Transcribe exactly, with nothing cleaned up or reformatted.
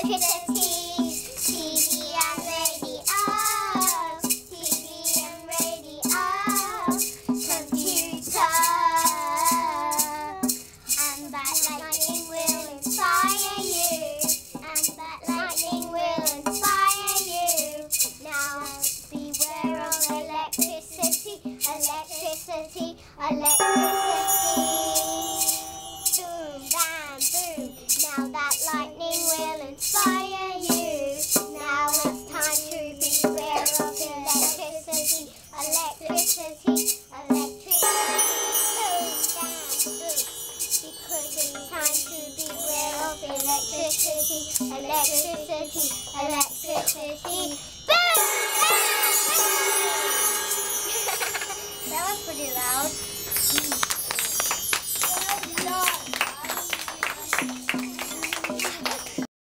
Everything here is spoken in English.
electricity, T V and radio, T V and radio, computer, and that lightning will inspire you, and that lightning will inspire you. Now beware of electricity, electricity, electricity. Boom, bam, boom. Now that lightning will inspire you. Now it's time to beware of electricity, electricity, electricity. Boom, bam, boom. Because it's time to beware of electricity, electricity, electricity.